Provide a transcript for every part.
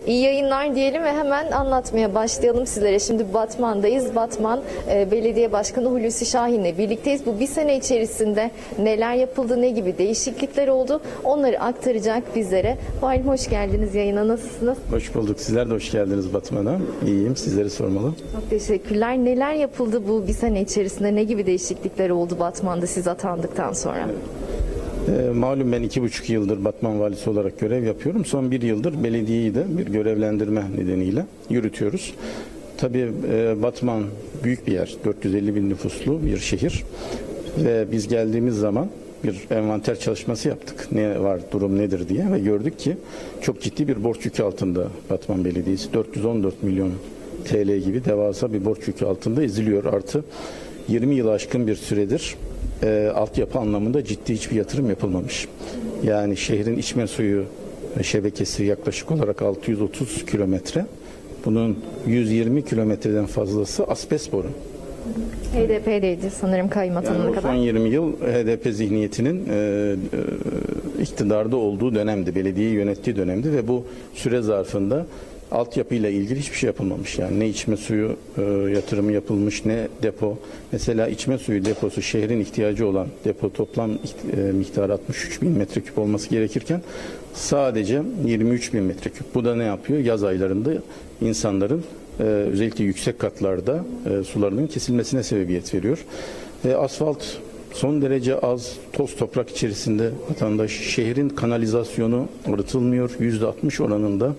İyi yayınlar diyelim ve hemen anlatmaya başlayalım sizlere. Şimdi Batman'dayız. Batman Belediye Başkanı Hulusi Şahin'le birlikteyiz. Bu bir sene içerisinde neler yapıldı, ne gibi değişiklikler oldu, onları aktaracak bizlere. Valim hoş geldiniz yayına. Nasılsınız? Hoş bulduk. Sizler de hoş geldiniz Batman'a. İyiyim. Sizleri sormalı. Çok teşekkürler. Neler yapıldı bu bir sene içerisinde? Ne gibi değişiklikler oldu Batman'da siz atandıktan sonra? Malum ben 2,5 yıldır Batman valisi olarak görev yapıyorum. Son 1 yıldır belediyeyi de bir görevlendirme nedeniyle yürütüyoruz. Tabii Batman büyük bir yer. 450 bin nüfuslu bir şehir. Ve biz geldiğimiz zaman bir envanter çalışması yaptık. Ne var, durum nedir diye ve gördük ki çok ciddi bir borç yükü altında Batman Belediyesi. 414 milyon TL gibi devasa bir borç yükü altında eziliyor. Artı 20 yılı aşkın bir süredir altyapı anlamında ciddi hiçbir yatırım yapılmamış. Yani şehrin içme suyu şebekesi yaklaşık olarak 630 kilometre. Bunun 120 kilometreden fazlası asbest boru. HDP'deydi sanırım kayyum atanana Yani kadar. son 20 yıl HDP zihniyetinin iktidarda olduğu dönemdi, belediyeyi yönettiği dönemdi ve bu süre zarfında altyapıyla ilgili hiçbir şey yapılmamış. Yani ne içme suyu yatırımı yapılmış, ne depo. Mesela içme suyu deposu şehrin ihtiyacı olan depo toplam miktarı 63 bin metreküp olması gerekirken sadece 23 bin metreküp. Bu da ne yapıyor? Yaz aylarında insanların özellikle yüksek katlarda sularının kesilmesine sebebiyet veriyor. Ve asfalt son derece az, toz toprak içerisinde vatandaş, şehrin kanalizasyonu arıtılmıyor. %60 oranında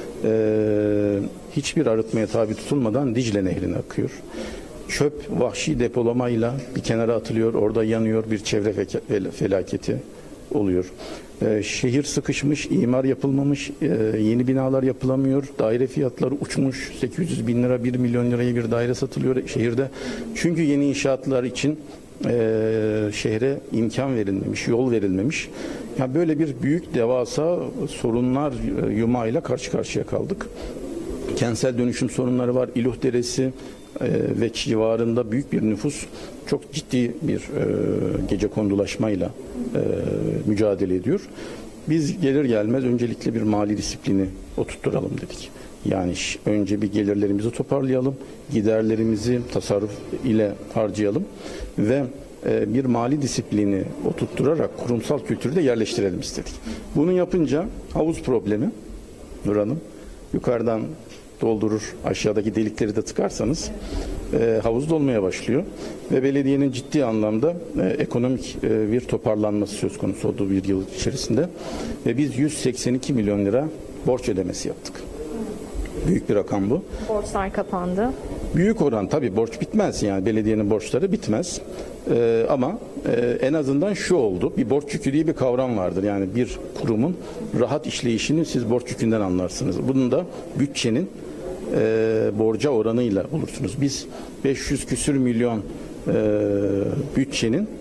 hiçbir arıtmaya tabi tutulmadan Dicle Nehri'ne akıyor. Çöp vahşi depolamayla bir kenara atılıyor, orada yanıyor, bir çevre felaketi oluyor. Şehir sıkışmış, imar yapılmamış, yeni binalar yapılamıyor, daire fiyatları uçmuş, 800 bin lira, 1 milyon liraya bir daire satılıyor şehirde. Çünkü yeni inşaatlar için şehre imkan verilmemiş, yol verilmemiş. Yani böyle bir büyük devasa sorunlar yumağıyla karşı karşıya kaldık. Kentsel dönüşüm sorunları var. İluh Deresi ve civarında büyük bir nüfus çok ciddi bir gecekondulaşmayla mücadele ediyor. Biz gelir gelmez öncelikle bir mali disiplini oturtturalım dedik. Yani önce bir gelirlerimizi toparlayalım, giderlerimizi tasarruf ile harcayalım ve bir mali disiplini oturtturarak kurumsal kültürü de yerleştirelim istedik. Bunu yapınca havuz problemi, Nur Hanım, yukarıdan doldurur, aşağıdaki delikleri de tıkarsanız havuz dolmaya başlıyor ve belediyenin ciddi anlamda ekonomik bir toparlanması söz konusu olduğu bir yıl içerisinde ve biz 182 milyon lira borç ödemesi yaptık. Büyük bir rakam bu. Borçlar kapandı. Büyük oran, tabii borç bitmez, yani belediyenin borçları bitmez. Ama en azından şu oldu, bir borç yükü diye bir kavram vardır. Yani bir kurumun rahat işleyişini siz borç yükünden anlarsınız. Bunun da bütçenin borca oranıyla bulursunuz. Biz 500 küsür milyon bütçenin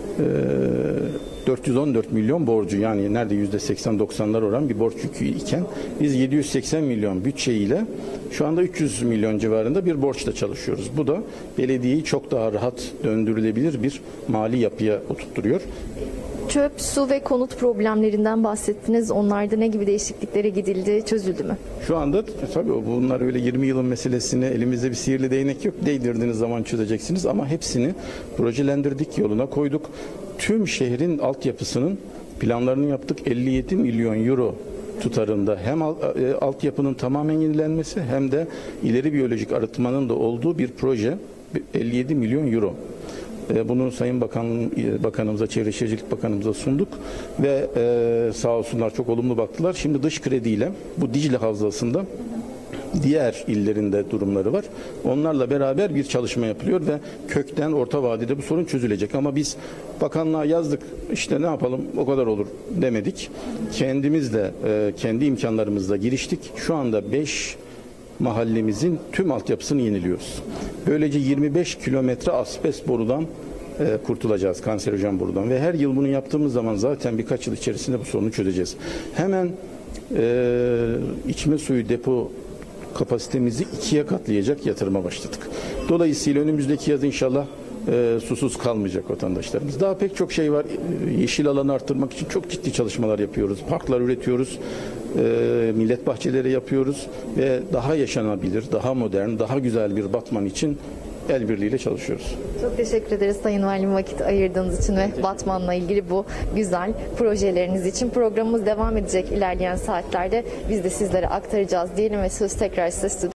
414 milyon borcu, yani nerede %80-90'lar oran bir borç yükü iken biz 780 milyon bütçeyle şu anda 300 milyon civarında bir borçla çalışıyoruz. Bu da belediyeyi çok daha rahat döndürülebilir bir mali yapıya oturtturuyor. Çöp, su ve konut problemlerinden bahsettiniz. Onlarda ne gibi değişikliklere gidildi, çözüldü mü? Şu anda tabii bunlar öyle 20 yılın meselesini, elimizde bir sihirli değnek yok. Değdirdiğiniz zaman çözeceksiniz ama hepsini projelendirdik, yoluna koyduk. Tüm şehrin altyapısının planlarını yaptık. 57 milyon euro tutarında hem altyapının tamamen yenilenmesi hem de ileri biyolojik arıtmanın da olduğu bir proje. 57 milyon euro. Bunu Sayın Bakanımıza, Çevre Şehircilik Bakanımıza sunduk ve sağ olsunlar çok olumlu baktılar. Şimdi dış krediyle bu Dicle Havzası'nda diğer illerinde durumları var. Onlarla beraber bir çalışma yapılıyor ve kökten orta vadede bu sorun çözülecek. Ama biz bakanlığa yazdık, işte ne yapalım o kadar olur demedik. Kendimiz de kendi imkanlarımızla giriştik. Şu anda 5 mahallemizin tüm altyapısını yeniliyoruz. Böylece 25 kilometre asbest borudan kurtulacağız, kanserojen borudan ve her yıl bunu yaptığımız zaman zaten birkaç yıl içerisinde bu sorunu çözeceğiz. Hemen içme suyu depo kapasitemizi 2'ye katlayacak yatırıma başladık. Dolayısıyla önümüzdeki yaz inşallah susuz kalmayacak vatandaşlarımız. Daha pek çok şey var. Yeşil alanı arttırmak için çok ciddi çalışmalar yapıyoruz. Parklar üretiyoruz. millet bahçeleri yapıyoruz ve daha yaşanabilir, daha modern, daha güzel bir Batman için el birliğiyle çalışıyoruz. Çok teşekkür ederiz Sayın Valim vakit ayırdığınız için ve Batman'la ilgili bu güzel projeleriniz için. Programımız devam edecek ilerleyen saatlerde. Biz de sizlere aktaracağız diyelim ve söz tekrar size